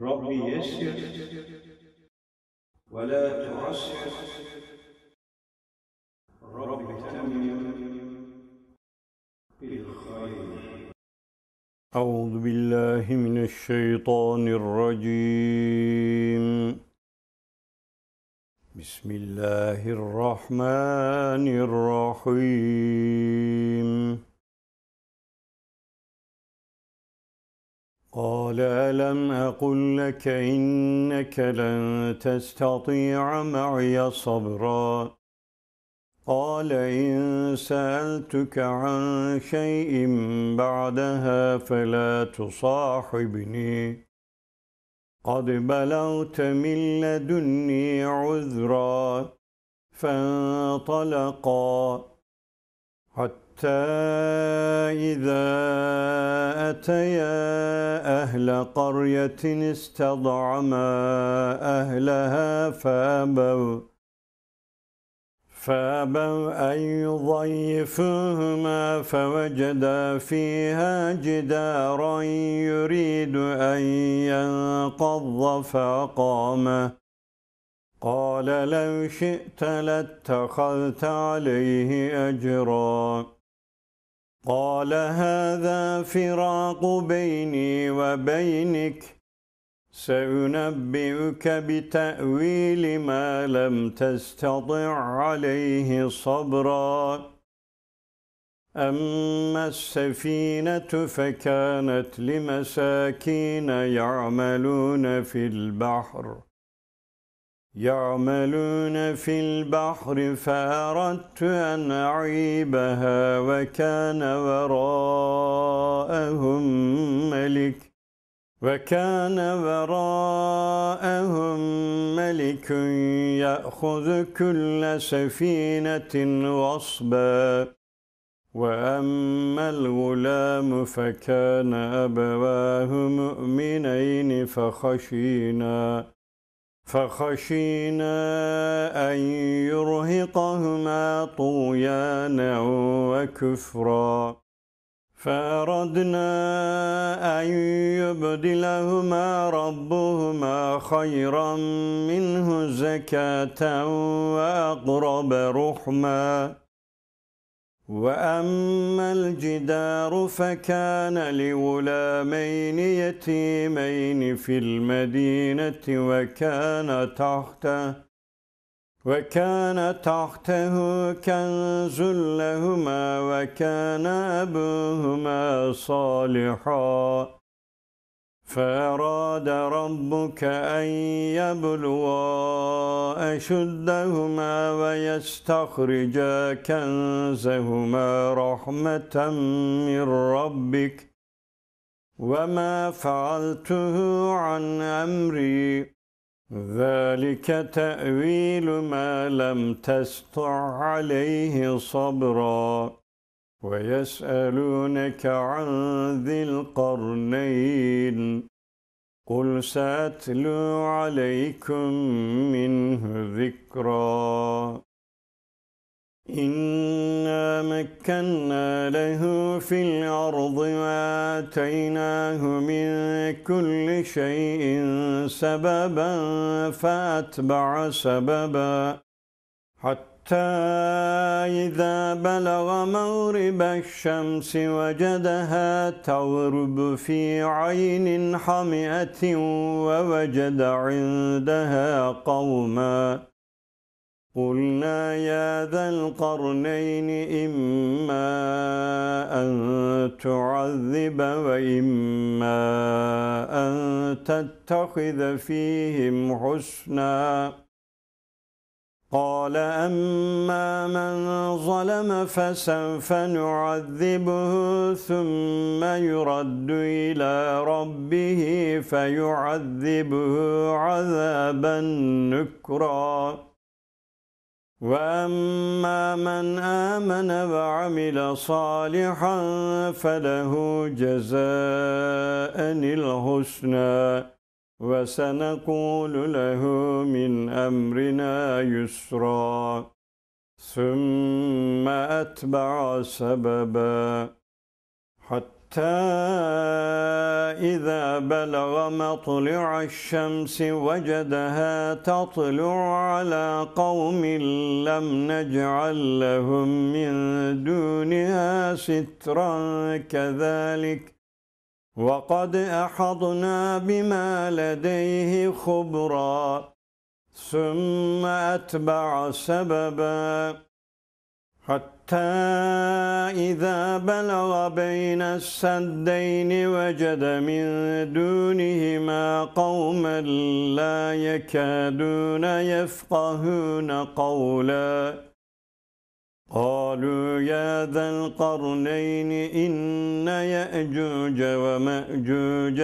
رب يسر ولا تعسر، رب تمم بالخير. أعوذ بالله من الشيطان الرجيم. بسم الله الرحمن الرحيم. قال ألم أقل لك إنك لن تستطيع معي صبرا. قال إن سألتك عن شيء بعدها فلا تصاحبني، قد بلغت من لدني عذرا. فانطلقا حتى إذا أتيا أهل قرية استطعما أهلها فأبوا أن يضيفوهما، فوجدا فيها جدارا يريد أن ينقض فأقامه. قال لو شئت لاتخذت عليه أجرا. قال هذا فراق بيني وبينك، سأنبئك بتأويل ما لم تستطع عليه صبرا. أما السفينة فكانت لمساكين يعملون في البحر فأردت أن أعيبها، وكان وراءهم ملك يأخذ كل سفينة غصبا. وأما الغلام فكان أبواه مؤمنين فخشينا أن يرهقهما طغيانا وكفرا، فأردنا أن يبدلهما ربهما خيرا منه زكاة وأقرب رحما. وأما الجدار فكان لغلامين يتيمين في المدينة، وكان تحته كنز لهما، وكان أبوهما صالحا. فأراد ربك أن يبلغا أشدهما ويستخرجا كنزهما رحمة من ربك، وما فعلته عن أمري، ذلك تأويل ما لم تستطع عليه صبرا. ويسألونك عن ذي القرنين، قل سأتلو عليكم منه ذكرا. إنا مكنا له في الأرض وآتيناه من كل شيء سببا، فأتبع سببا حتى إذا بلغ مغرب الشمس وجدها تغرب في عين حمئة، ووجد عندها قوما. قلنا يا ذا القرنين إما أن تعذب وإما أن تتخذ فيهم حسنا. قال أما من ظلم فسوف نعذبه ثم يرد إلى ربه فيعذبه عذابا نكرا. وأما من آمن وعمل صالحا فله جزاء الحسنى، وسنقول له من أمرنا يسرا. ثم أتبع سببا حتى حتى إذا بلغ مطلع الشمس وجدها تطلع على قوم لم نجعل لهم من دونها سترا كذلك وقد أحطنا بما لديه خبرا ثم أتبع سببا حتى إذا بلغ بين السدين وجد من دونهما قوما لا يكادون يفقهون قولا قالوا يا ذا القرنين إن يأجوج ومأجوج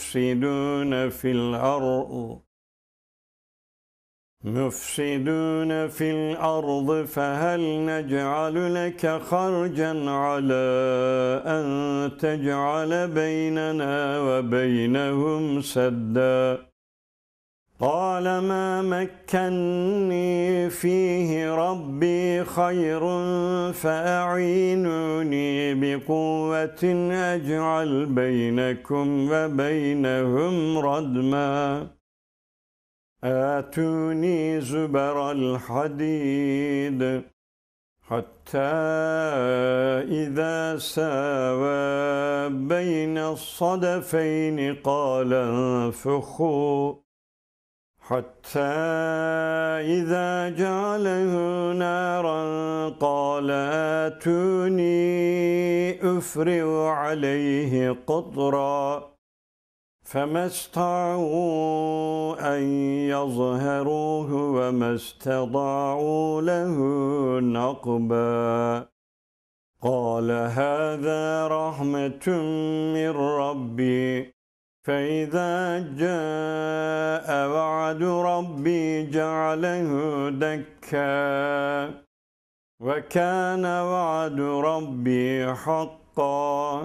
مفسدون في الأرض فهل نجعل لك خرجا على أن تجعل بيننا وبينهم سدا قال ما مكني فيه ربي خير فأعينوني بقوة أجعل بينكم وبينهم ردما آتوني زبر الحديد حتى إذا ساوى بين الصدفين قال انفخوا حتى إذا جعله نارا قال آتوني أفرغ عليه قطرا فما استطاعوا أن يظهروه وما استطاعوا له نقبا قال هذا رحمة من ربي فإذا جاء وعد ربي جعله دكا وكان وعد ربي حقا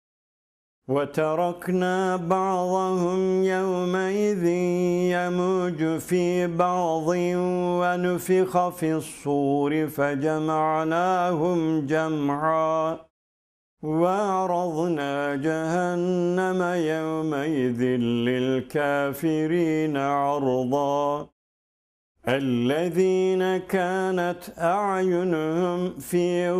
وتركنا بعضهم يومئذ يموج في بعض ونفخ في الصور فجمعناهم جمعا وعرضنا جهنم يومئذ للكافرين عرضا الذين كانت أعينهم في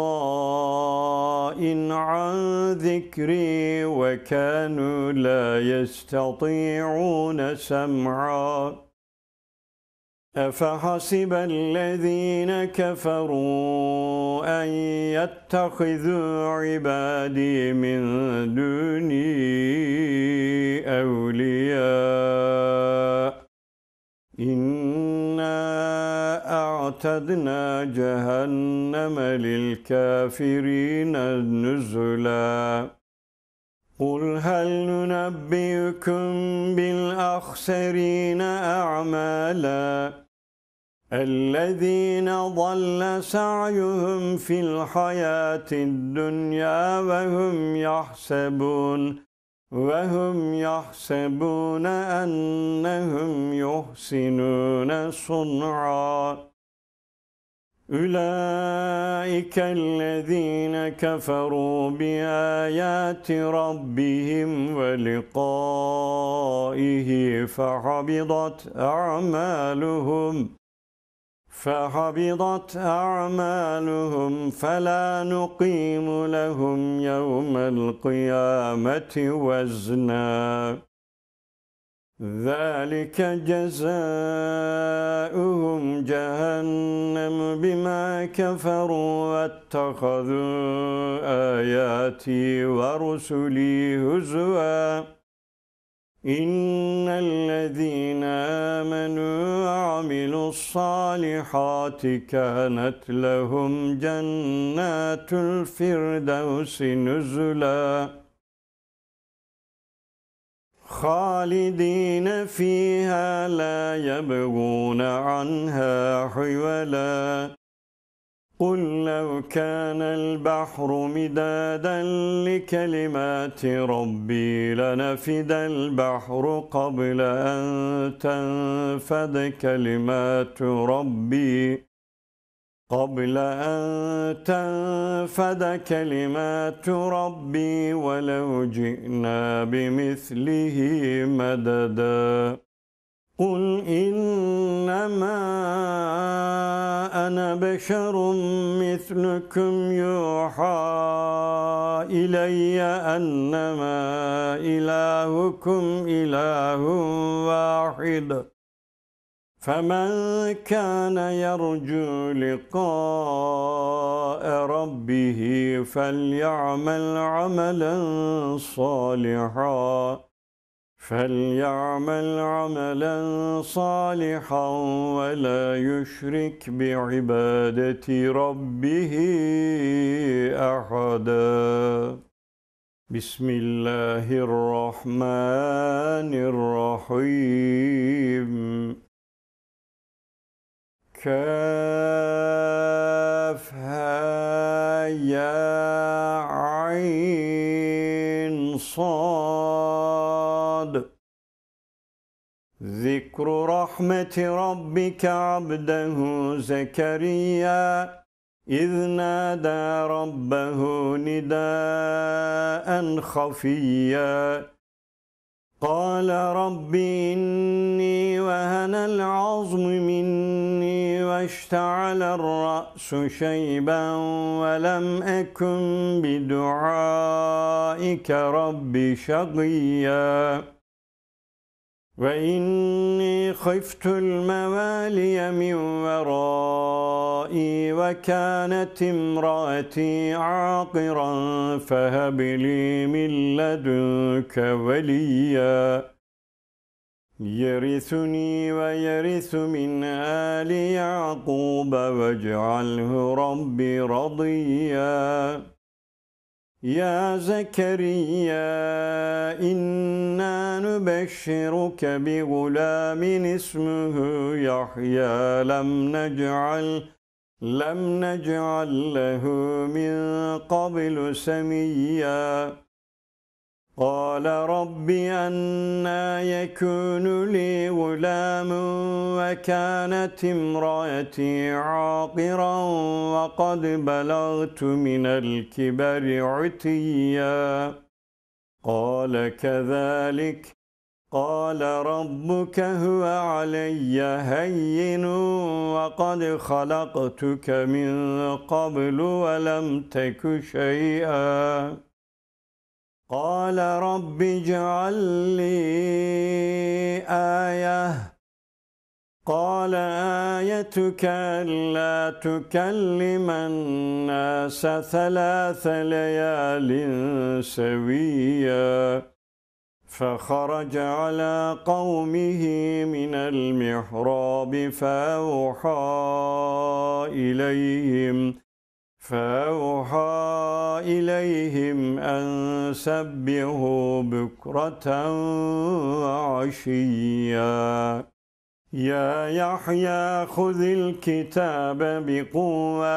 غضاء عن ذكري وكانوا لا يستطيعون سمعا أفحسب الذين كفروا أن يتخذوا عبادي من دوني أولياء إنا أعتدنا جهنم للكافرين نزلا قل هل ننبئكم بالأخسرين أعمالا الذين ضل سعيهم في الحياة الدنيا وهم يحسبون أنهم يحسنون صنعا أولئك الذين كفروا بآيات ربهم ولقائه فحبطت أعمالهم فلا نقيم لهم يوم القيامة وزنا ذلك جزاؤهم جهنم بما كفروا واتخذوا آياتي ورسلي هزوا إن الذين آمنوا وعملوا الصالحات كانت لهم جنات الفردوس نزلا خالدين فيها لا يبغون عنها حولا قل لو كان البحر مدادا لكلمات ربي لنفد البحر قبل أن تنفد كلمات ربي قبل أن تنفد كلمات ربي ولو جئنا بمثله مددا قل إنما أنا بشر مثلكم يوحى إلي أنما إلهكم إله واحد فمن كان يرجو لقاء ربه فليعمل عملا صالحا ولا يشرك بعبادة ربه أحدا بسم الله الرحمن الرحيم كافها يا عين صاد ذكر رحمة ربك عبده زكريا إذ نادى ربه نداء خفيا قال رب إني وهن العظم مني واشتعل الرأس شيبا ولم أكن بدعائك رب شقيا وإني خفت الموالي من ورائي وكانت امرأتي عاقرا فهب لي من لدنك وليا يرثني ويرث من آل يعقوب واجعله رب رضيا يا زكريا إنا نبشرك بغلام اسمه يحيى لم نجعل له من قبل سميا قال رب أنى يكون لي غلام وكانت امرأتي عاقرا وقد بلغت من الكبر عتيا قال كذلك قال ربك هو علي هين وقد خلقتك من قبل ولم تك شيئا قال رب اجعل لي آية قال آيتك ألا تكلم الناس 3 ليال سويا فخرج على قومه من المحراب فأوحى إليهم أن سبحوا بكرة وعشيا يا يحيى خذ الكتاب بقوة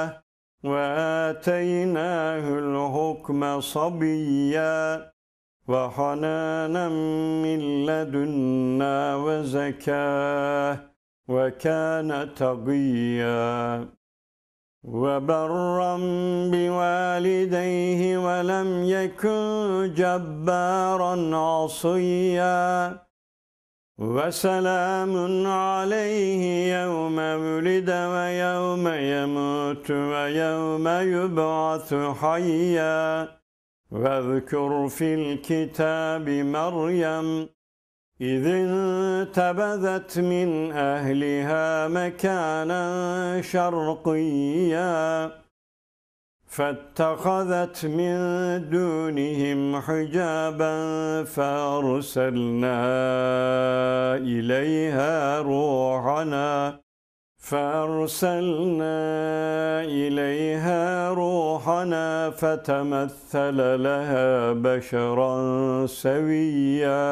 وآتيناه الحكم صبيا وحنانا من لدنا وزكاة وكان تقيا وبرا بوالديه ولم يكن جبارا عصيا وسلام عليه يوم ولد ويوم يموت ويوم يبعث حيا واذكر في الكتاب مريم إذ انتبذت من أهلها مكانا شرقيا فاتخذت من دونهم حجابا فأرسلنا إليها روحنا فتمثل لها بشرا سويا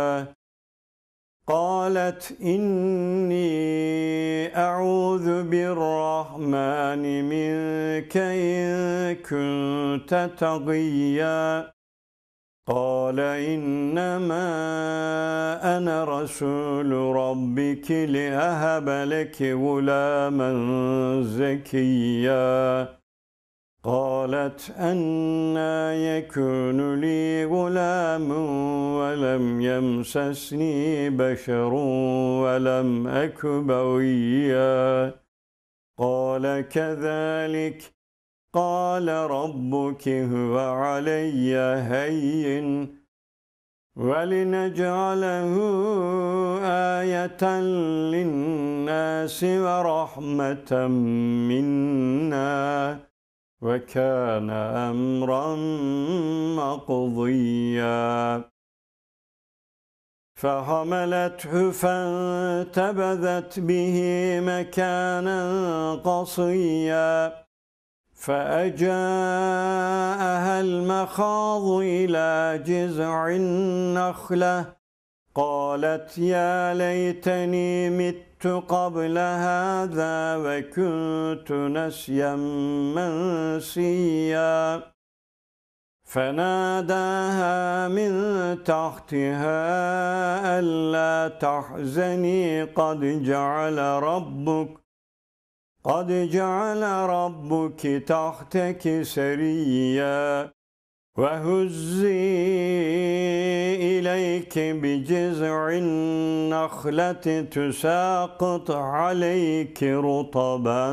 قالت إني أعوذ بالرحمن منك إن كنت تقيا قال إنما أنا رسول ربك لأهب لك غلاما زكيا قالت أنى يكون لي غلام ولم يمسسني بشر ولم أك بغيا قال كذلك قال ربك هو علي هين ولنجعله آية للناس ورحمة منا وكان أمرا مقضيا فحملته فانتبذت به مكانا قصيا فأجاءها المخاض إلى جذع النخلة قالت يا ليتني مت قبل هذا وكنت نسيا منسيا فناداها من تحتها ألا تحزني قد جعل ربك تحتك سريا وهزي إليك بجذع النخلة تساقط عليك رطبا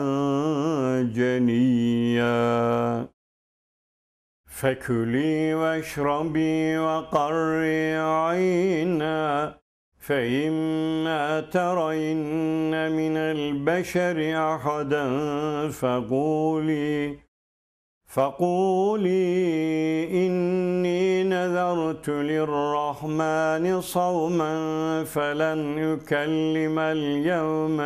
جنيا فكلي واشربي وقري عينا فإما ترين من البشر أحدا فقولي إني نذرت للرحمن صوما فلن أكلم اليوم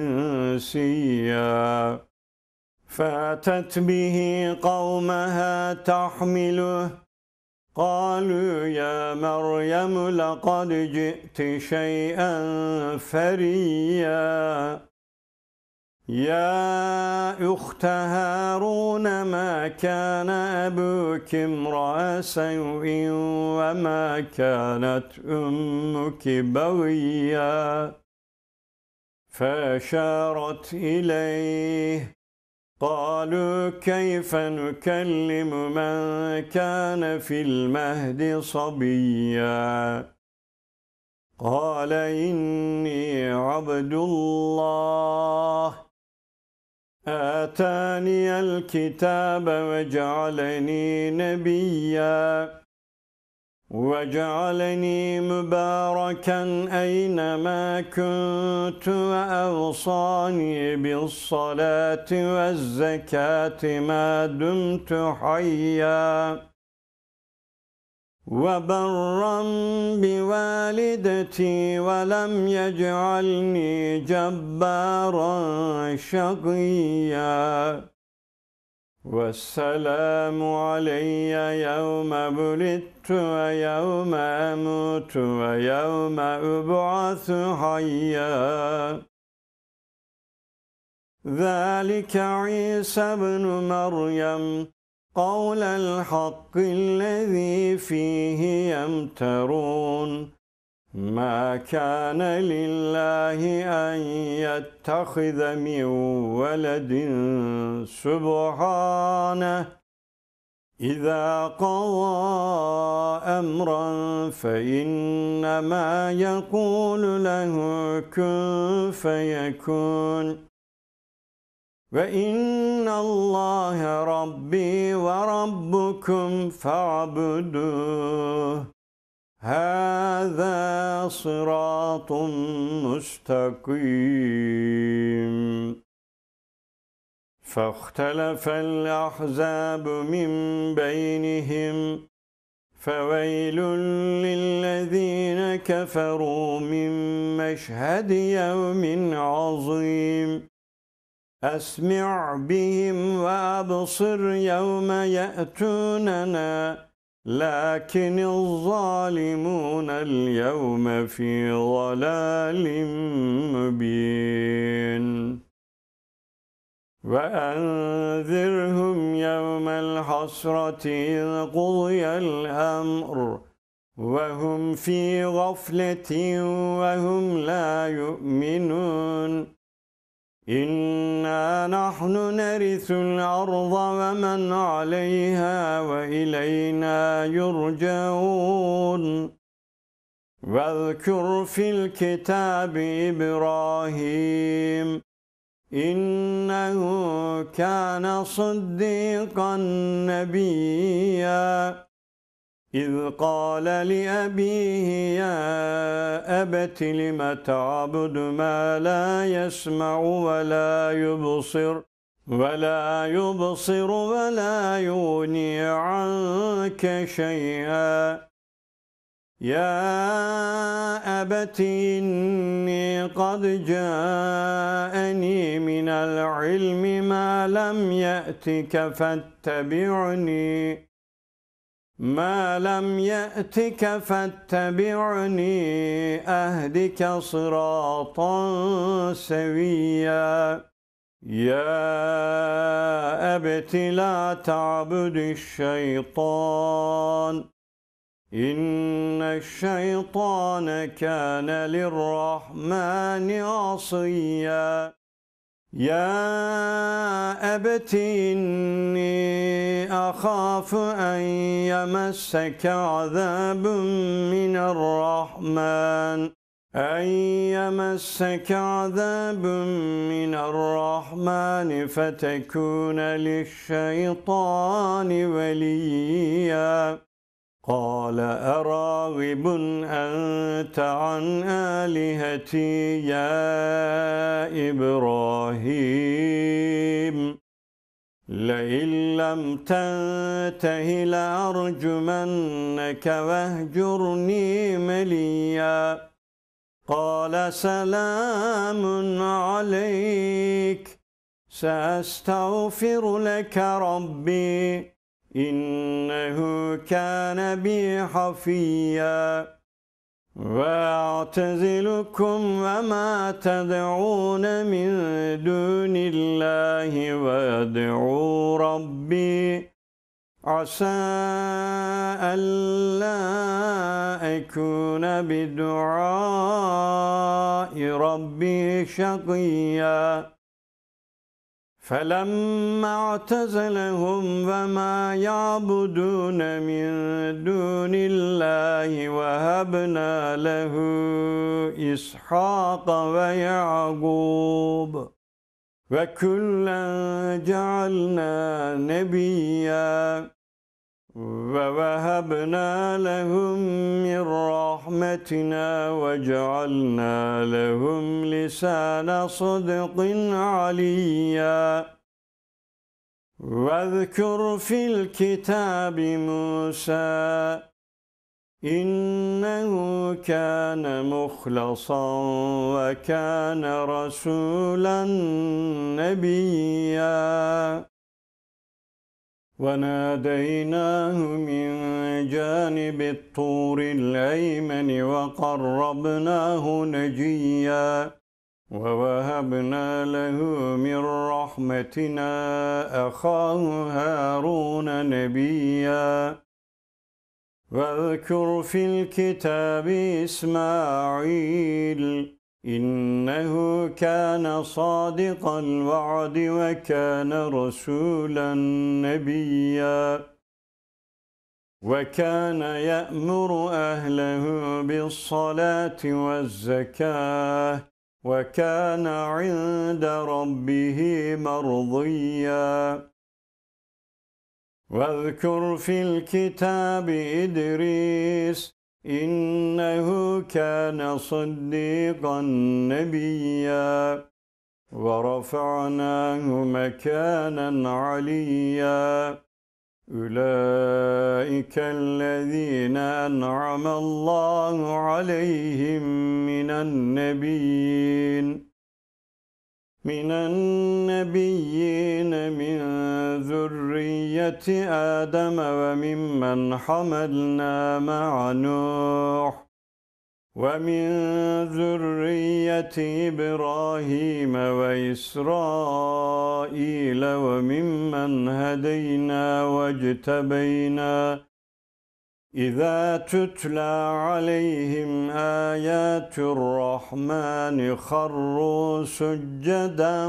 إنسيا فأتت به قومها تحمله قالوا يا مريم لقد جئت شيئا فريا يا أخت هارون ما كان أبوك امرأ سوء وما كانت أمك بغيا فأشارت إليه قالوا كيف نكلم من كان في المهد صبيا قال إني عبد الله آتاني الكتاب وجعلني نبيا وجعلني مباركا أينما كنت وأوصاني بالصلاة والزكاة ما دمت حيا وبرا بوالدتي ولم يجعلني جبارا شقيا والسلام علي يوم ولدت ويوم أموت ويوم أبعث حيا ذلك عيسى ابن مريم قول الحق الذي فيه يمترون ما كان لله أن يتخذ من ولد سبحانه إذا قضى أمرا فإنما يقول له كن فيكون وإن الله ربي وربكم فاعبدوه هذا صراط مستقيم فاختلف الأحزاب من بينهم فويل للذين كفروا من مشهد يوم عظيم أسمع بهم وأبصر يوم يأتوننا لكن الظالمون اليوم في ضلال مبين وأنذرهم يوم الحسرة إذ قضي الأمر وهم في غفلة وهم لا يؤمنون إنا نحن نرث الأرض ومن عليها وإلينا يرجعون واذكر في الكتاب إبراهيم إنه كان صديقا نبيا إذ قال لأبيه يا أبت لم تعبد ما لا يسمع ولا يبصر ولا يغني عنك شيئا يا أبت إني قد جاءني من العلم ما لم يأتك فاتبعني أهدك صراطا سويا يا أبت لا تعبد الشيطان إن الشيطان كان للرحمن عصيا يا أبت إني أخاف أن يمسك عذاب من الرحمن فتكون للشيطان وليا قال أراغب أنت عن آلهتي يا إبراهيم لئن لم تنته لأرجمنك واهجرني مليا قال سلام عليك سأستغفر لك ربي إنه كان بي حفيا وأعتزلكم وما تدعون من دون الله وأدعو ربي عسى ألا أكون بدعاء ربي شقيا فلما اعتزلهم وما يعبدون من دون الله وهبنا له إسحاق ويعقوب وكلا جعلنا نبيا ووهبنا لهم من رحمتنا وجعلنا لهم لسان صدق عليا واذكر في الكتاب موسى إنه كان مخلصا وكان رسولا نبيا وناديناه من جانب الطور الأيمن وقربناه نجيا ووهبنا له من رحمتنا أخاه هارون نبيا واذكر في الكتاب إسماعيل إنه كان صادق الوعد وكان رسولا نبيا وكان يأمر أهله بالصلاة والزكاة وكان عند ربه مرضيا واذكر في الكتاب إدريس إنه كان صديقا نبيا ورفعناه مكانا عليا أولئك الذين أنعم الله عليهم من النبيين من ذرية آدم وممن حملنا مع نوح ومن ذرية إبراهيم وإسرائيل وممن هدينا واجتبينا إذا تتلى عليهم آيات الرحمن خروا سجدا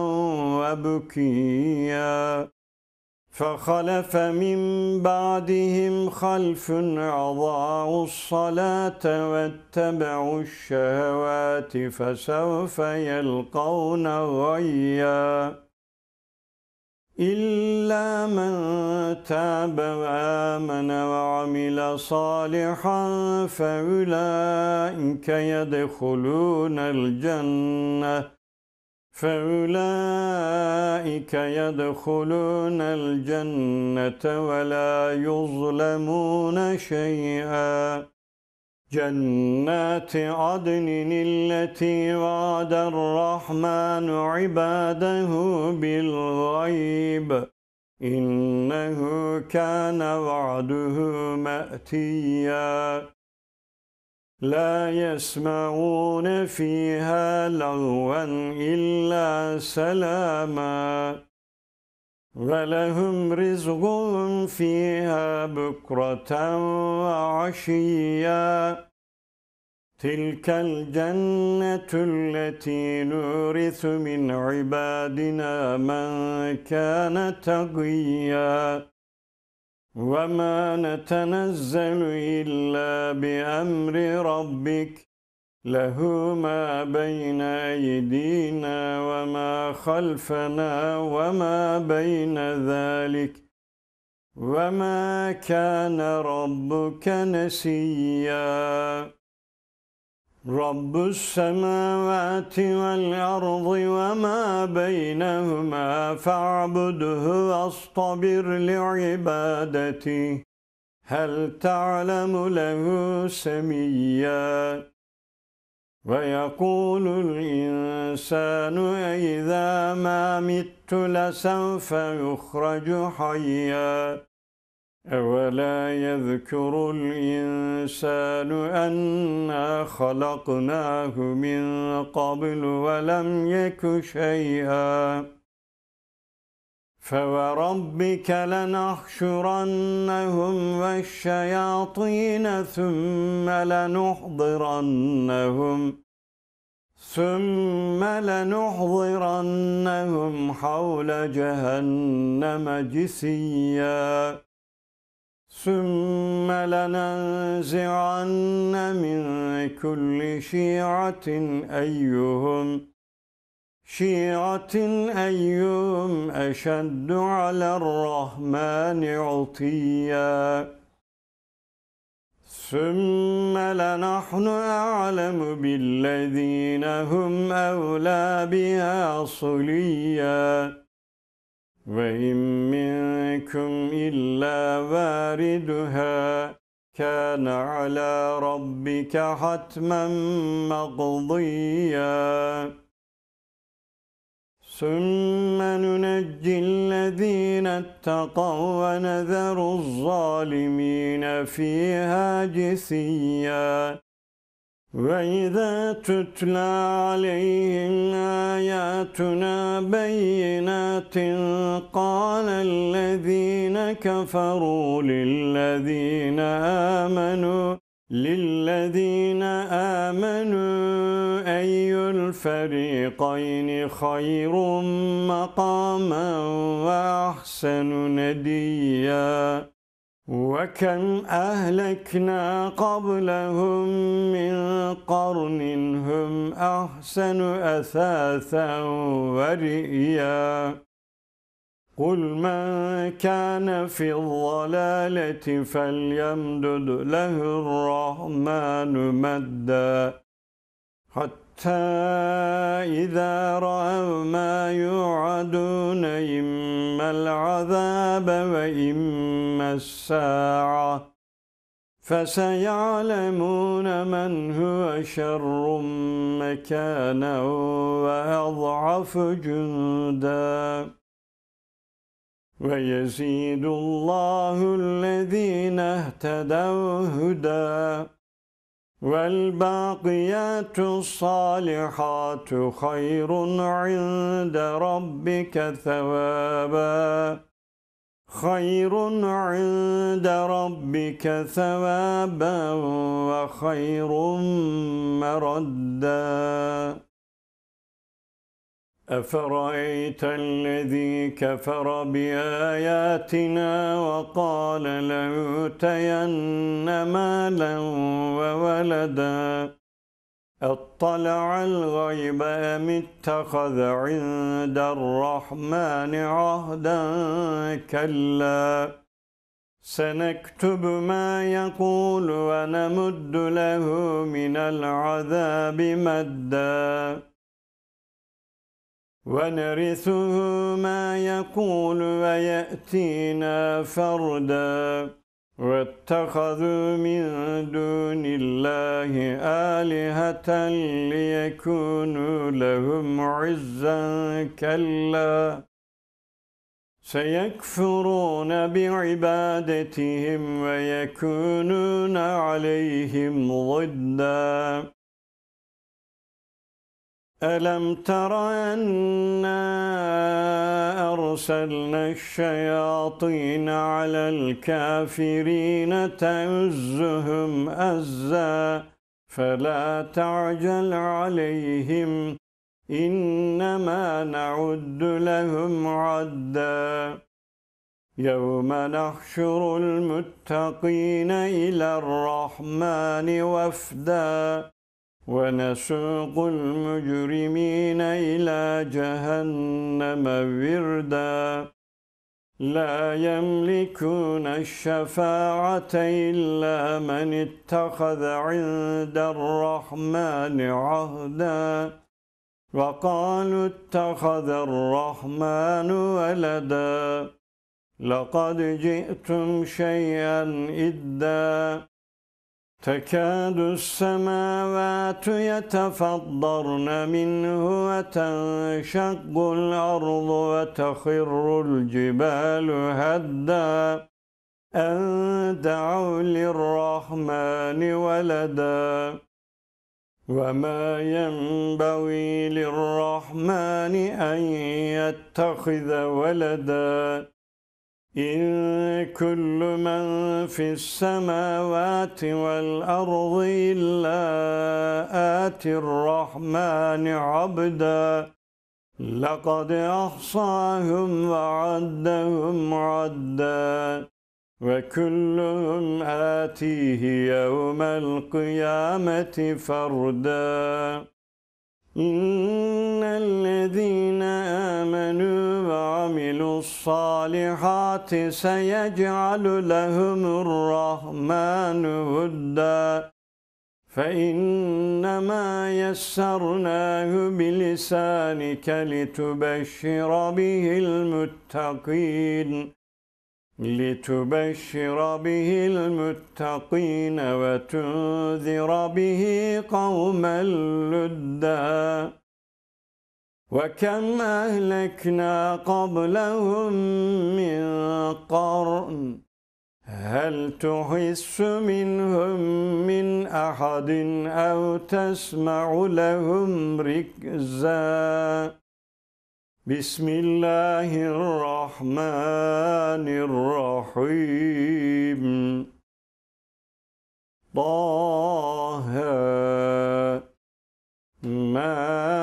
وبكيا فخلف من بعدهم خلف أضاعوا الصلاة واتبعوا الشهوات فسوف يلقون غيا إلا من تاب وآمن وعمل صالحا فأولئك يدخلون الجنة ولا يظلمون شيئا جنات عدن التي وعد الرحمن عباده بالغيب إنه كان وعده مأتيا لا يسمعون فيها لغوا إلا سلاما ولهم رزقهم فيها بكرة وعشيا تلك الجنة التي نورث من عبادنا من كان تقيا وما نتنزل إلا بأمر ربك له ما بين أيدينا وما خلفنا وما بين ذلك وما كان ربك نسيا رب السماوات والأرض وما بينهما فاعبده واصطبر لعبادته هل تعلم له سميا ويقول الإنسان أإذا ما مت لسوف يخرج حيا أولا يذكر الإنسان أنا خلقناه من قبل ولم يك شيئا فوربك لنحشرنهم والشياطين ثم لنحضرنهم حول جهنم جثيا ثم لننزعن من كل شيعة أيهم أشد على الرحمن عتيا ثم لنحن أعلم بالذين هم أولى بها صليا وإن منكم إلا واردها كان على ربك حتما مقضيا ثم ننجي الذين اتقوا ونذر الظالمين فيها جثيا وإذا تتلى عليهم آياتنا بينات قال الذين كفروا للذين آمنوا أي الفريقين خير مقاما وأحسن نديا وكم أهلكنا قبلهم من قرن هم أحسن أثاثا ورئيا قل من كان في الضلالة فليمدد له الرحمن مدا حتى إذا رأوا ما يوعدون إما العذاب وإما الساعة فسيعلمون من هو شر مكانا وأضعف جندا ويزيد الله الذين اهتدوا هدى والباقيات الصالحات خير عند ربك ثوابا خير عند ربك ثوابا وخير مردا. أفرأيت الذي كفر بآياتنا وقال لأوتين مالا وولدا أطلع الغيب أم اتخذ عند الرحمن عهدا كلا سنكتب ما يقول ونمد له من العذاب مدا ونرثه ما يقول ويأتينا فردا واتخذوا من دون الله آلهة ليكونوا لهم عزا كلا سيكفرون بعبادتهم ويكونون عليهم ضدا. ألم تر أنا أرسلنا الشياطين على الكافرين تؤزهم أزا فلا تعجل عليهم إنما نعد لهم عدا يوم نحشر المتقين إلى الرحمن وفدا ونسوق المجرمين إلى جهنم وردا لا يملكون الشفاعة إلا من اتخذ عند الرحمن عهدا وقالوا اتخذ الرحمن ولدا لقد جئتم شيئا إدا تكاد السماوات يتفطرن منه وتنشق الأرض وتخر الجبال هدا أن دعوا للرحمن ولدا وما ينبغي للرحمن أن يتخذ ولدا إن كل من في السماوات والأرض إلا آتي الرحمن عبدا لقد أحصاهم وعدهم عدا وكلهم آتيه يوم القيامة فردا إن الذين آمنوا وعملوا الصالحات سيجعل لهم الرحمن ودا فإنما يسرناه بلسانك لتبشر به المتقين وتنذر به قوما لدا وكم أهلكنا قبلهم من قرن هل تحس منهم من أحد أو تسمع لهم ركزا بسم الله الرحمن الرحيم طه ما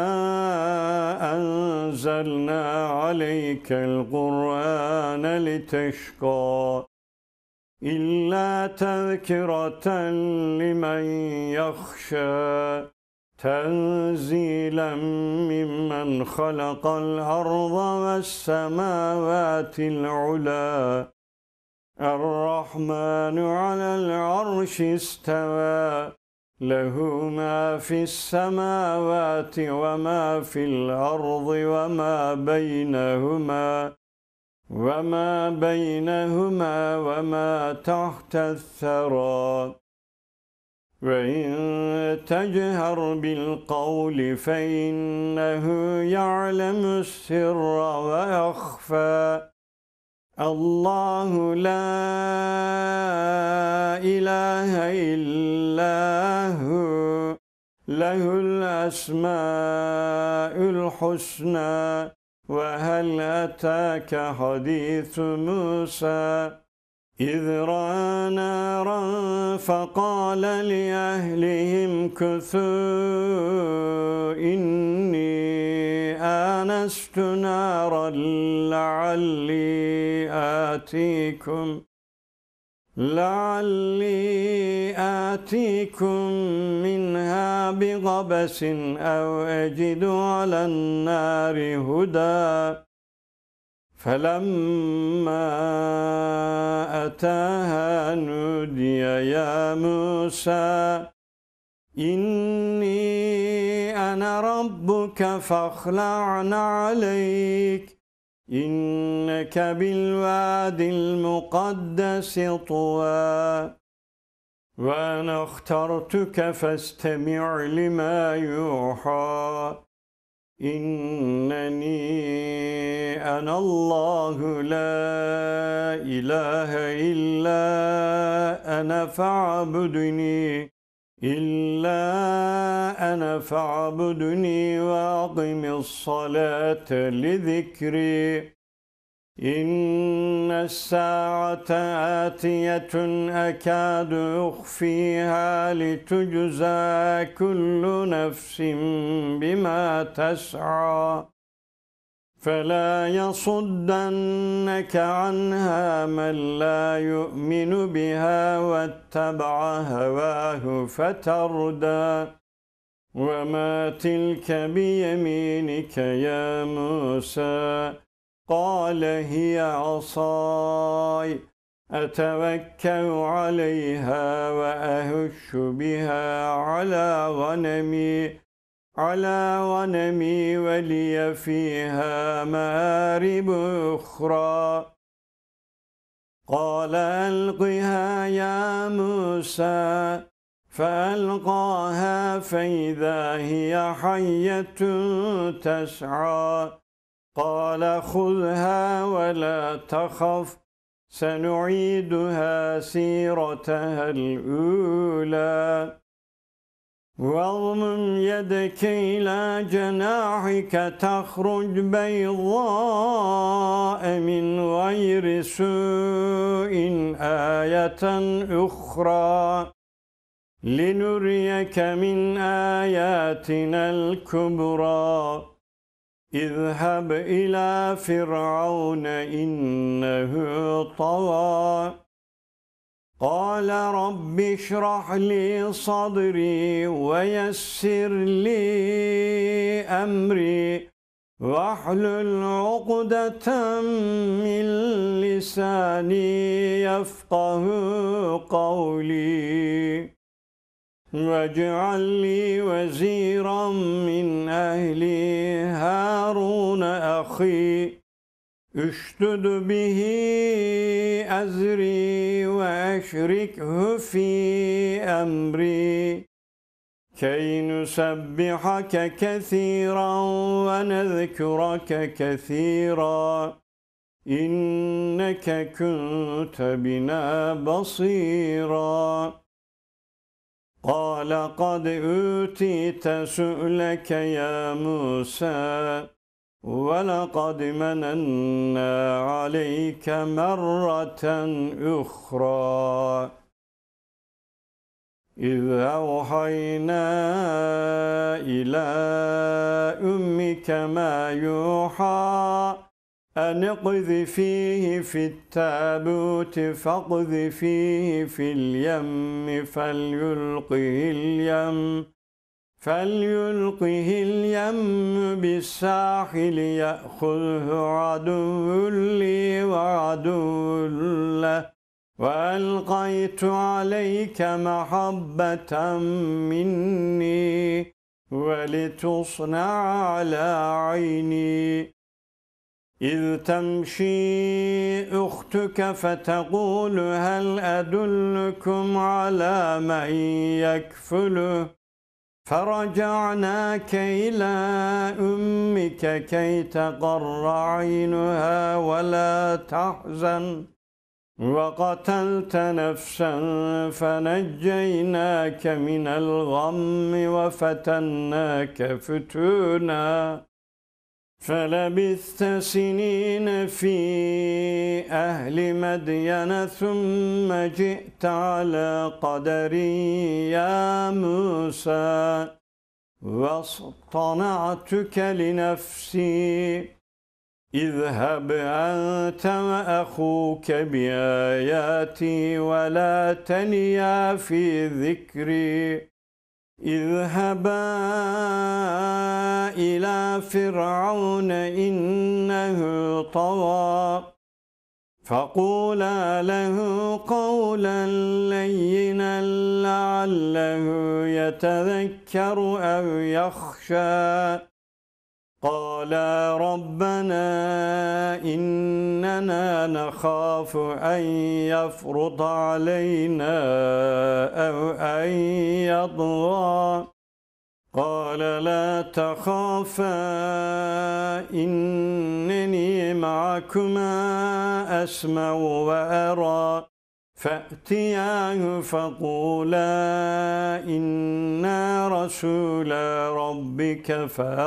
أنزلنا عليك القرآن لتشقى إلا تذكرة لمن يخشى تنزيلا ممن خلق الأرض والسماوات العلى الرحمن على العرش استوى له ما في السماوات وما في الأرض وما بينهما وما تحت الثرى وإن تجهر بالقول فإنه يعلم السر ويخفى الله لا إله إلا هو له الأسماء الحسنى وهل أتاك حديث موسى إذ رأى نارا فقال لأهلهم كثوا إني آنست نارا لعلي آتيكم منها بقبس أو أجد على النار هدى فلما أتاها نودي يا موسى إني أنا ربك فاخلع عليك إنك بالواد المقدس طوى وأنا اخترتك فاستمع لما يوحى إنني أنا الله لا إله إلا أنا فاعبدني وأقم الصلاة لذكري إن الساعة آتية أكاد أخفيها لتجزى كل نفس بما تسعى فلا يصدنك عنها من لا يؤمن بها واتبع هواه فتردى وما تلك بيمينك يا موسى قال هي عصاي أتوكل عليها وأهش بها على غنمي ولي فيها مآرب أخرى قال ألقها يا موسى فألقاها فإذا هي حية تسعى قال خذها ولا تخف سنعيدها سيرتها الأولى واضمم يدك إلى جناحك تخرج بيضاء من غير سوء آية أخرى لنريك من آياتنا الكبرى اذهب إلى فرعون إنه طغى قال رب اشرح لي صدري ويسر لي أمري واحلل عقدة من لساني يفقه قولي واجعل لي وزيرا من أهلي هارون أخي اشدد به أزري وأشركه في أمري كي نسبحك كثيرا ونذكرك كثيرا إنك كنت بنا بصيرا قال قد أوتيت سؤلك يا موسى ولقد مننا عليك مرة أخرى إذ أوحينا إلى أمك ما يوحى أن اقذفيه في التابوت فاقذفيه في اليم فليلقه اليم بالساحل يأخذه عدو لي وعدو له وألقيت عليك محبة مني ولتصنع على عيني إذ تمشي أختك فتقول هل أدلكم على من يكفله فرجعناك إلى أمك كي تقر عينها ولا تحزن وقتلت نفسا فنجيناك من الغم وفتناك فتونا فلبثت سنين في أهل مدين ثم جئت على قدري يا موسى واصطنعتك لنفسي اذهب أنت وأخوك بآياتي ولا تنيا في ذكري اذهبا إلى فرعون إنه طغى فقولا له قولا لينا لعله يتذكر أو يخشى قالا ربنا إننا نخاف أن يفرط علينا أو أن يطغى قال لا تخافا إنني معكما أسمع وأرى فأتياه فقولا إنا رسولا ربك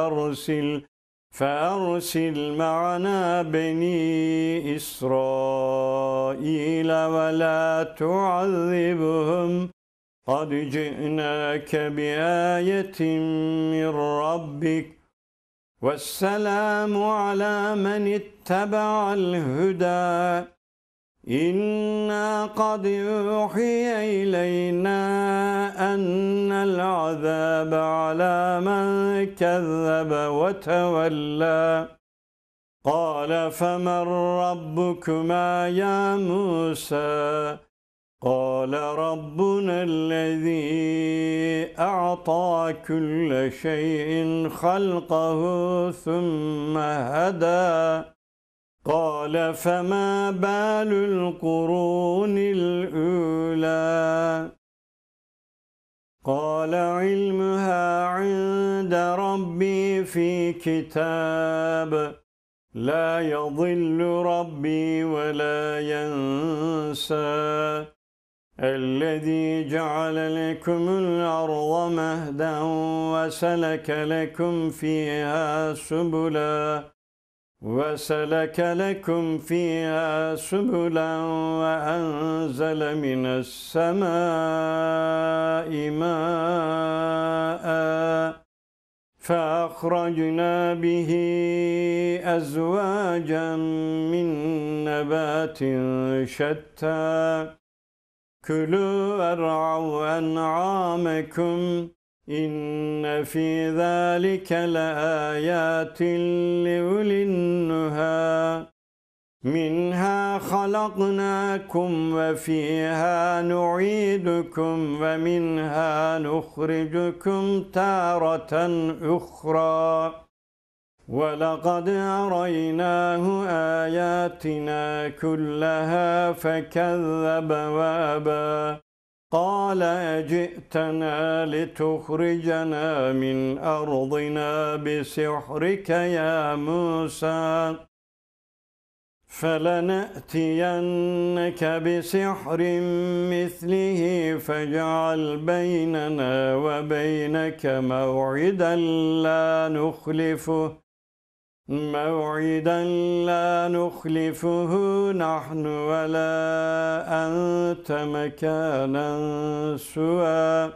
فأرسل معنا بني إسرائيل ولا تعذبهم قد جئناك بآية من ربك والسلام على من اتبع الهدى إنا قد أوحي إلينا أن العذاب على من كذب وتولى قال فمن ربكما يا موسى قال ربنا الذي أعطى كل شيء خلقه ثم هدى قال فما بال القرون الأولى قال علمها عند ربي في كتاب لا يضل ربي ولا ينسى الذي جعل لكم الأرض مهدا وسلك لكم فيها سبلا وأنزل من السماء ماء فأخرجنا به أزواجا من نبات شتى كلوا وارعوا أنعامكم إن في ذلك لآيات لأولي النهى منها خلقناكم وفيها نعيدكم ومنها نخرجكم تارة أخرى ولقد أريناه آياتنا كلها فكذب وأبى قال أجئتنا لتخرجنا من أرضنا بسحرك يا موسى فلنأتينك بسحر مثله فاجعل بيننا وبينك موعدا لا نخلفه نحن ولا أنت مكانا سوى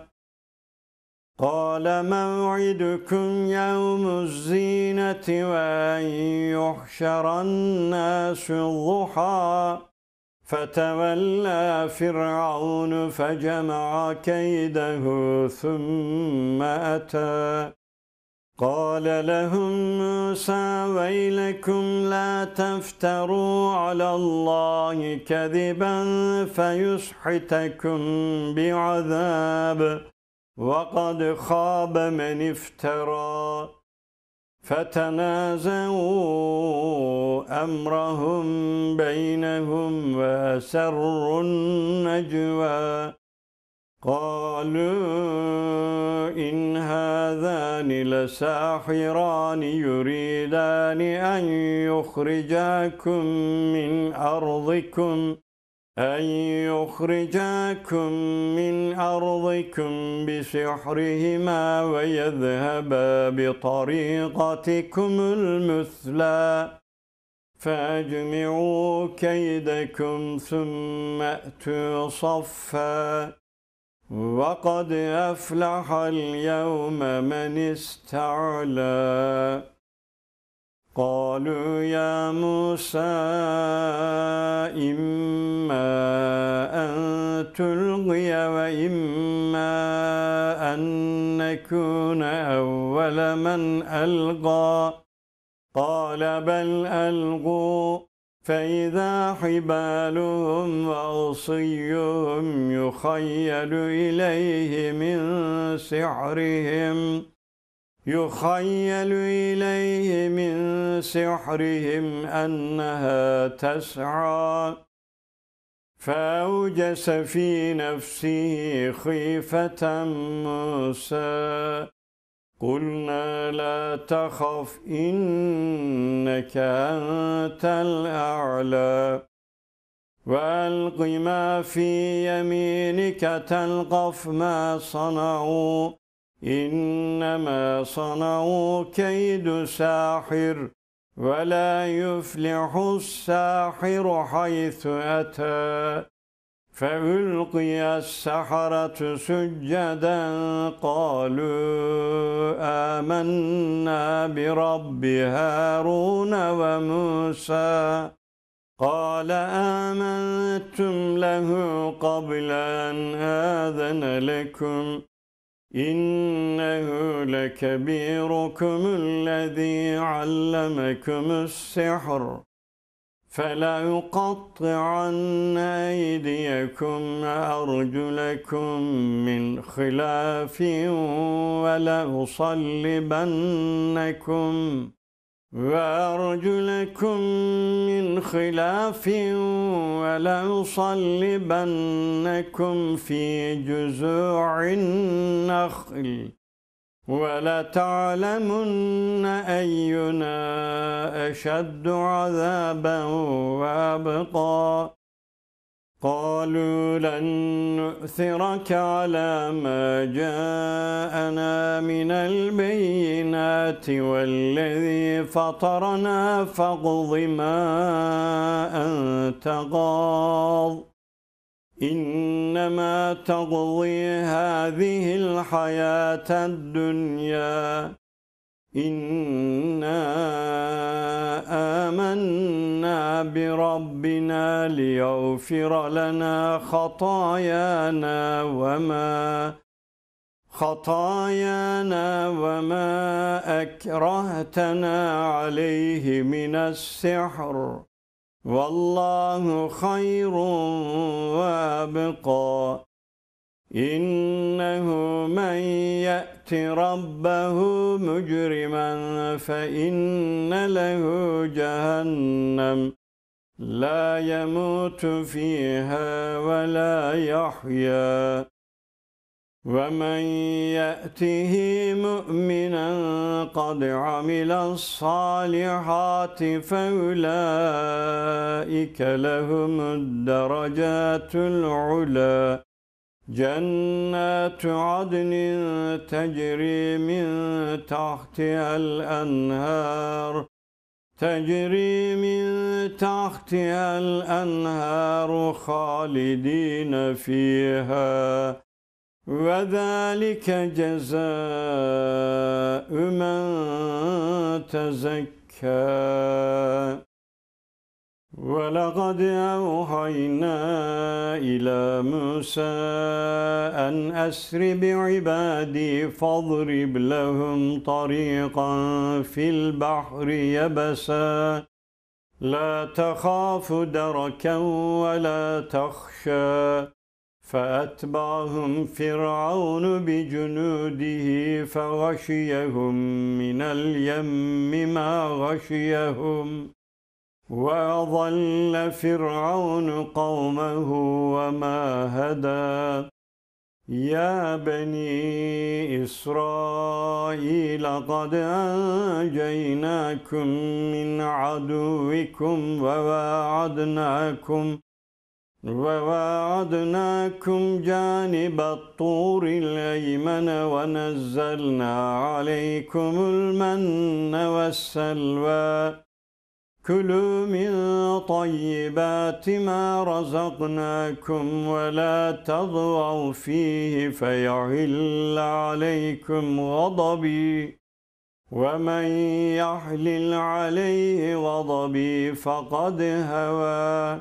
قال موعدكم يوم الزينة وأن يحشر الناس ضحى فتولى فرعون فجمع كيده ثم أتى قال لهم موسى ويلكم لا تفتروا على الله كذبا فيسحتكم بعذاب وقد خاب من افترى فتنازعوا أمرهم بينهم وأسروا النجوى قالوا إن هذان لساحران يريدان أن يخرجاكم من أرضكم أن يخرجاكم من أرضكم بسحرهما ويذهبا بطريقتكم المثلى فأجمعوا كيدكم ثم أتوا صفا وقد أفلح اليوم من استعلى قالوا يا موسى إما أن تلقي وإما أن نكون أول من ألقى قال بل ألقوا فإذا حبالهم وعصيهم يخيل إليه من سحرهم أنها تسعى فأوجس في نفسه خيفة موسى قلنا لا تخف إنك أنت الأعلى وألق ما في يمينك تلقف ما صنعوا إنما صنعوا كيد ساحر ولا يفلح الساحر حيث أتى فألقي السحرة سجدا قالوا آمنا برب هارون وموسى قال آمنتم له قبل أن آذن لكم إنه لكبيركم الذي علمكم السحر فلأقطعن أيديكم وأرجلكم من خلاف ولأصلبنكم في جذوع النخل ولتعلمن أينا أشد عذابا وأبقى قالوا لن نؤثرك على ما جاءنا من البينات والذي فطرنا فاقض ما أنت قاض إنما تقضي هذه الحياة الدنيا إنا آمنا بربنا ليغفر لنا خطايانا وما أكرهتنا عليه من السحر والله خير وأبقى إنه من يأت ربه مجرما فإن له جهنم لا يموت فيها ولا يحيا ومن يأته مؤمنا قد عمل الصالحات فأولئك لهم الدرجات العلى جنات عدن تجري من تحتها الأنهار خالدين فيها وذلك جزاء من تزكى ولقد أوحينا إلى موسى أن أسر بعبادي فاضرب لهم طريقا في البحر يبسا لا تخاف دركا ولا تخشى فأتبعهم فرعون بجنوده فغشيهم من اليم ما غشيهم وأضل فرعون قومه وما هدى يا بني إسرائيل قد أنجيناكم من عدوكم وواعدناكم جانب الطور الأيمن ونزلنا عليكم المن والسلوى كلوا من طيبات ما رزقناكم ولا تطغوا فيه فيحل عليكم غضبي ومن يحلل عليه غضبي فقد هوى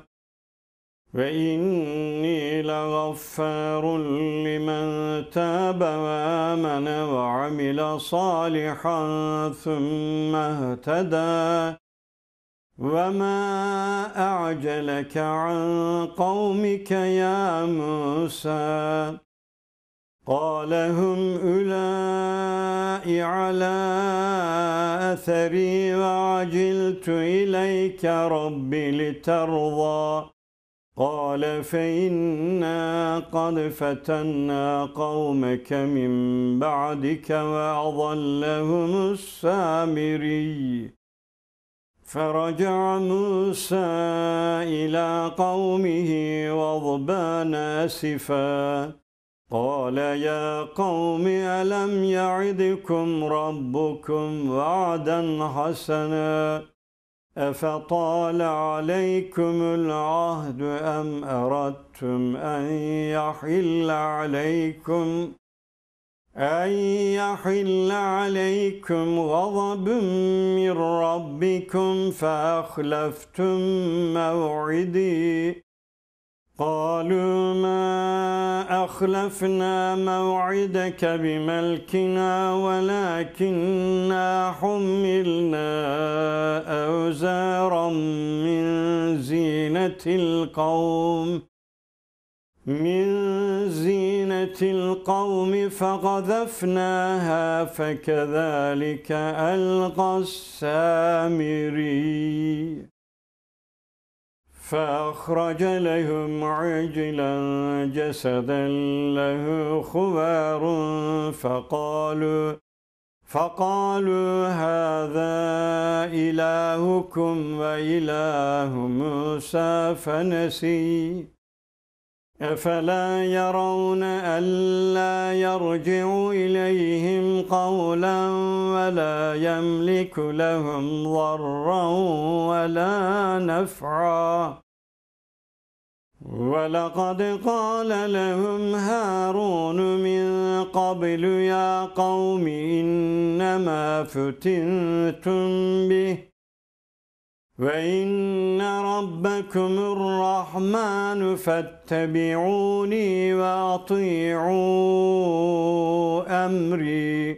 وإني لغفار لمن تاب وآمن وعمل صالحا ثم اهتدى وما أعجلك عن قومك يا موسى قال هم أولئك على أثري وعجلت إليك رب لترضى قال فإنا قد فتنا قومك من بعدك وأضلهم السامري فرجع موسى إلى قومه غضبان آسفا قال يا قوم ألم يعدكم ربكم وعدا حسنا أفطال عليكم العهد أم أردتم أن يحل عليكم غضب من ربكم فأخلفتم موعدي قالوا ما أخلفنا موعدك بملكنا ولكننا حملنا أوزارا من زينة القوم فقذفناها فكذلك ألقى السامري فأخرج لهم عجلا جسدا له خوار فقالوا هذا إلهكم وإله موسى فنسي أفلا يرون ألا يرجع إليهم قولا ولا يملك لهم ضرا ولا نفعا ولقد قال لهم هارون من قبل يا قوم إنما فتنتم به وإن ربكم الرحمن فاتبعوني وأطيعوا أمري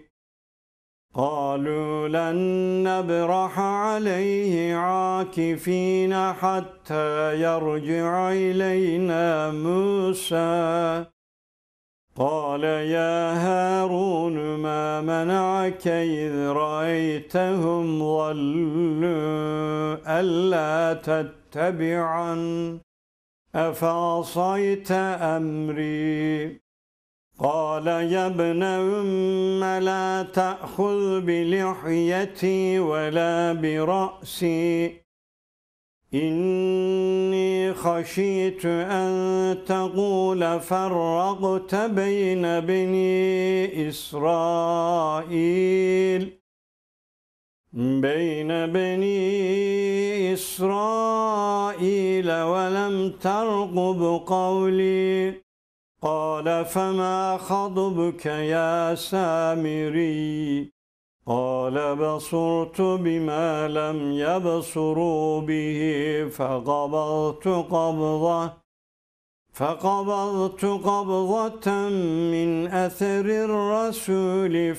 قالوا لن نبرح عليه عاكفين حتى يرجع إلينا موسى قال يا هارون ما منعك إذ رأيتهم ضلوا ألا تتبعن أفعصيت أمري قال يا ابن أم لا تأخذ بلحيتي ولا برأسي إني خشيت أن تقول فرقت بين بني إسرائيل ولم ترقب قولي قال فما خطبك يا سامري قال بصرت بما لم يبصروا به فقبضت قبضة من أثر الرسول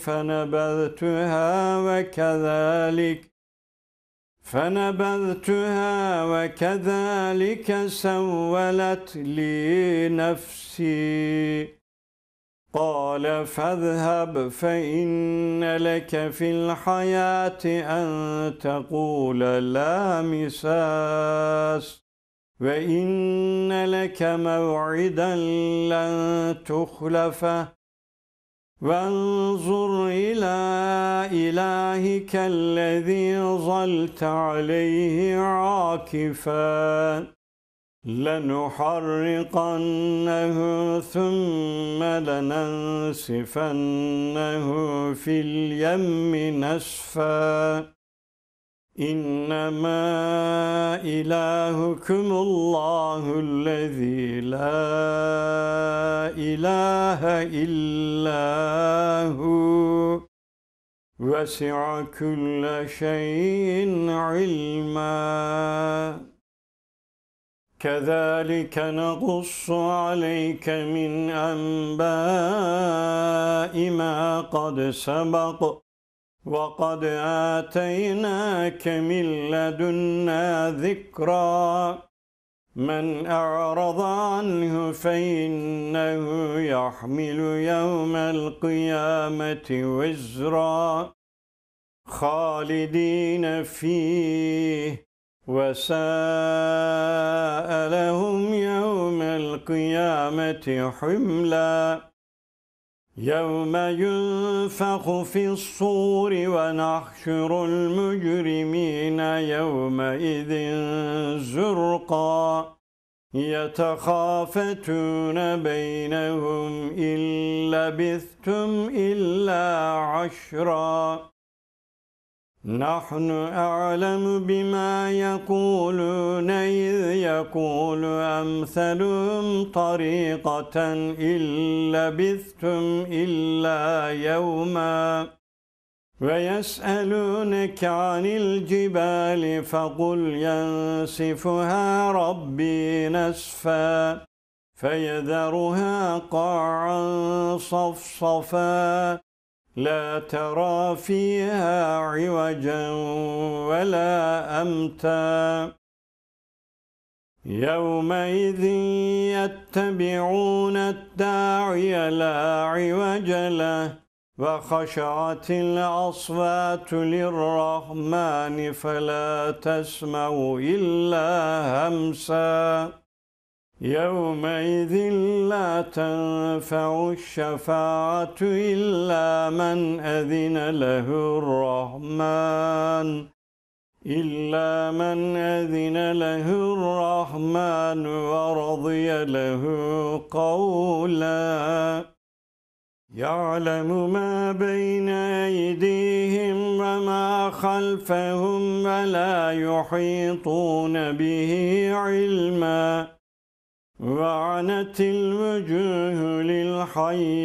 فنبذتها وكذلك سولت لي نفسي قال فاذهب فإن لك في الحياة أن تقول لا مساس وإن لك موعدا لن تخلفه وانظر إلى إلهك الذي ظلت عليه عاكفا لنحرقنه ثم لننسفنه في اليم نسفا إنما إلهكم الله الذي لا إله إلا هو وسع كل شيء علما كذلك نقص عليك من أنباء ما قد سبق وقد آتيناك من لدنا ذكرا من أعرض عنه فإنه يحمل يوم القيامة وزرا خالدين فيه وساء لهم يوم القيامة حملا يوم ينفخ في الصور ونحشر المجرمين يومئذ زرقا يتخافتون بينهم إن لبثتم إلا عشرا نحن أعلم بما يقولون إذ يقول أمثلهم طريقة إن لبثتم إلا يوما ويسألونك عن الجبال فقل ينسفها ربي نسفا فيذرها قاعا صفصفا لا ترى فيها عوجا ولا أمتا يومئذ يتبعون الداعي لا عوج له وخشعت الأصوات للرحمن فلا تسمع إلا همسا يومئذ لا تنفع الشفاعة إلا من أذن له الرحمن ورضي له قولا يعلم ما بين أيديهم وما خلفهم ولا يحيطون به علما وعنت الوجوه للحي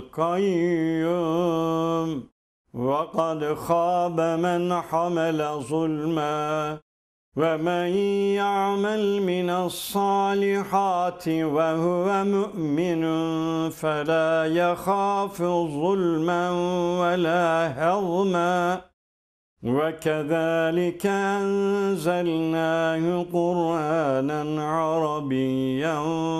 القيوم وقد خاب من حمل ظلما ومن يعمل من الصالحات وهو مؤمن فلا يخاف ظلما ولا هضما وكذلك أنزلناه قرآنا عربيا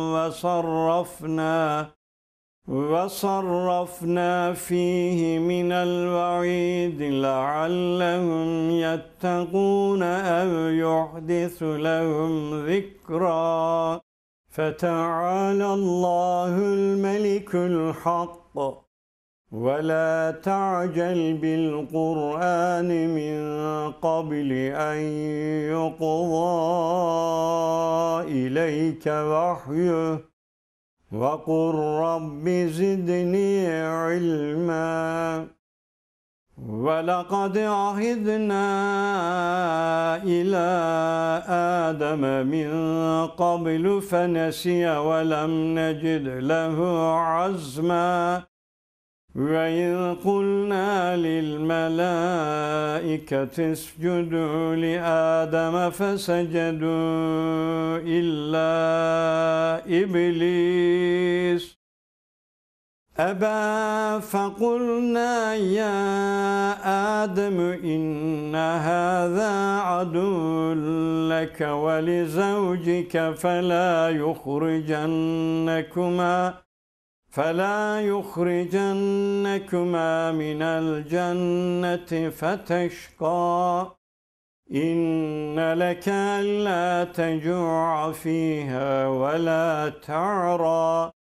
وصرفنا فيه من الوعيد لعلهم يتقون أو يحدث لهم ذكرا فتعالى الله الملك الحق ولا تعجل بالقرآن من قبل أن يقضى إليك وحيه وقل رب زدني علما ولقد عهدنا إلى آدم من قبل فنسي ولم نجد له عزما وإذ قلنا للملائكة اسجدوا لآدم فسجدوا إلا إبليس أبى فقلنا يا آدم إن هذا عدو لك ولزوجك فلا يخرجنكما من الجنة فتشقى إن لك ألا تجوع فيها ولا تعرى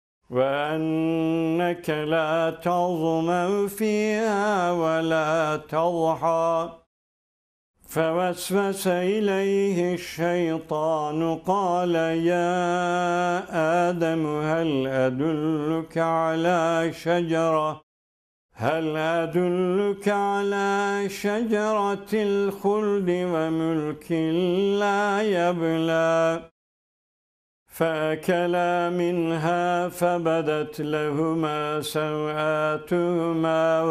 وأنك لا تظمأ فيها ولا تضحى فوسوس إليه الشيطان قال يا آدم هل أدلك على شجرة الخلد وملك لا يبلى فأكلا منها فبدت لهما سوآتهما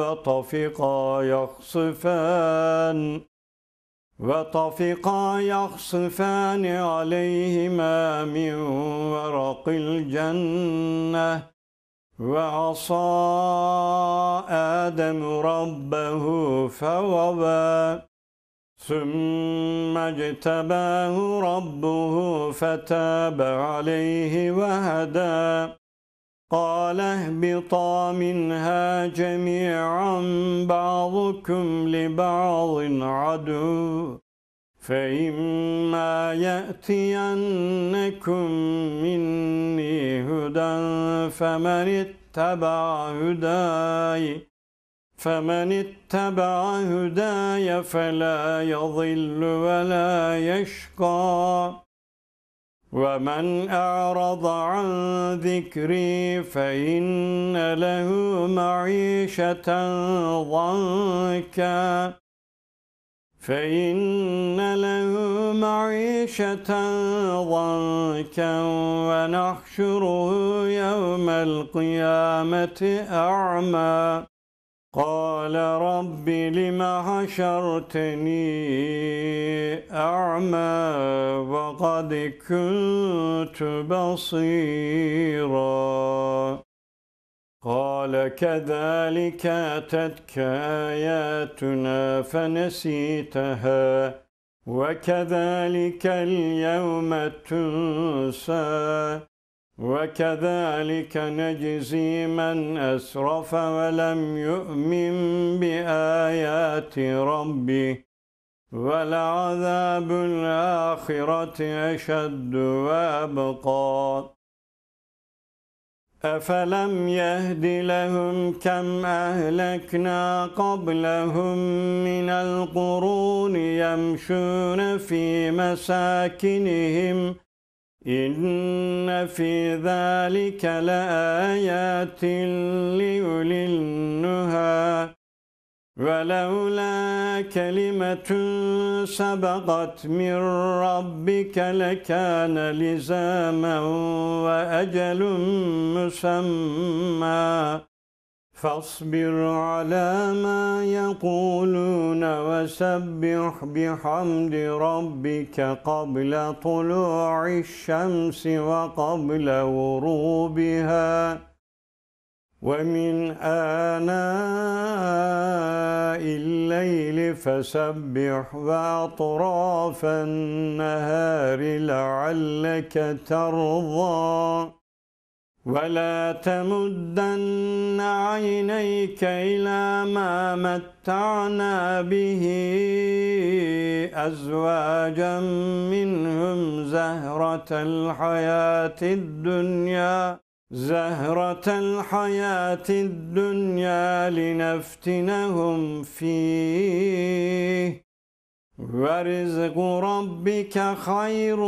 وطفقا يخصفان عليهما من ورق الجنة وعصى آدم ربه فغوى ثم اجتباه ربه فتاب عليه وهدى قال اهبطا منها جميعا بعضكم لبعض عدو فإما يأتينكم مني هدى فمن اتبع هداي فلا يضل ولا يشقى ومن أعرض عن ذكري فإن له معيشة ضنكا ونحشره يوم القيامة أعمى قال رب لم حشرتني أعمى وقد كنت بصيرا قال كذلك أتتك آياتنا فنسيتها وكذلك اليوم تنسى وكذلك نجزي من أسرف ولم يؤمن بآيات ربه ولعذاب الآخرة أشد وأبقى أفلم يهد لهم كم أهلكنا قبلهم من القرون يمشون في مساكنهم إن في ذلك لآيات لأولي النهى ولولا كلمة سبقت من ربك لكان لزاما وأجل مسمى فاصبر على ما يقولون وسبح بحمد ربك قبل طلوع الشمس وقبل غروبها ومن آناء الليل فسبح وأطراف النهار لعلك ترضى ولا تمدن عينيك إلى ما متعنا به أزواجا منهم زهرة الحياة الدنيا لنفتنهم فيه ورزق ربك خير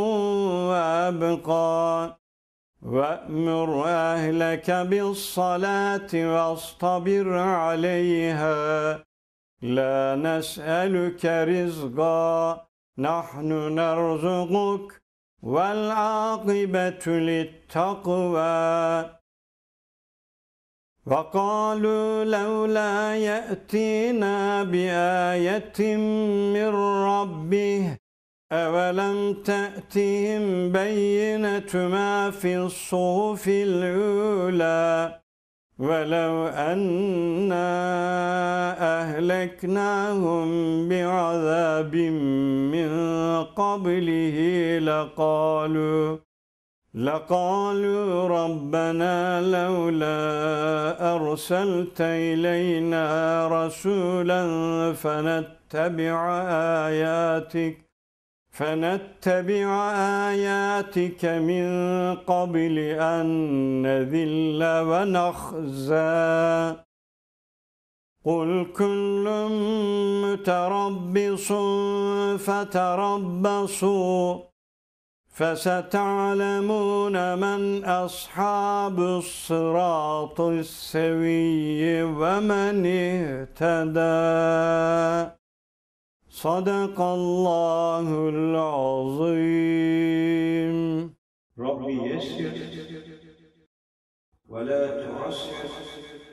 وأبقى وأمر أهلك بالصلاة واصطبر عليها لا نسألك رزقا نحن نرزقك والعاقبة للتقوى وقالوا لولا يأتينا بآية من ربه أولم تأتهم بينة ما في الصحف الأولى ولو أنا أهلكناهم بعذاب من قبله لقالوا ربنا لولا أرسلت إلينا رسولا فنتبع آياتك من قبل أن نذل ونخزى قل كل متربص فتربصوا فستعلمون من أصحاب الصراط السوي ومن اهتدى. صدق الله العظيم. رب يسر ولا تعسر